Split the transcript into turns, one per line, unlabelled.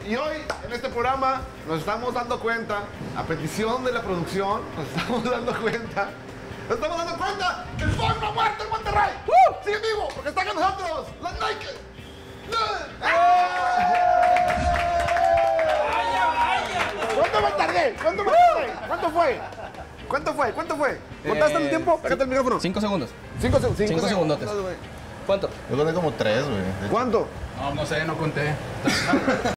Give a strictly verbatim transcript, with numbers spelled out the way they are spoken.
Y hoy, en este programa, nos estamos dando cuenta, a petición de la producción, nos estamos dando cuenta, nos estamos dando cuenta que el Fog no ha muerto en Monterrey. ¡Uh! Sigue vivo, porque está con nosotros, los Naked. ¿Cuánto me tardé? ¿Cuánto me tardé? ¿Cuánto fue? ¿Cuánto fue? ¿Cuánto fue? ¿Contaste el tiempo? Pégate el micrófono.
Cinco segundos.
Cinco, cinco, cinco,
Cinco
segundos.
segundotes. ¿Cuánto?
Yo conté como tres, güey.
¿Cuánto?
No, no sé, no conté.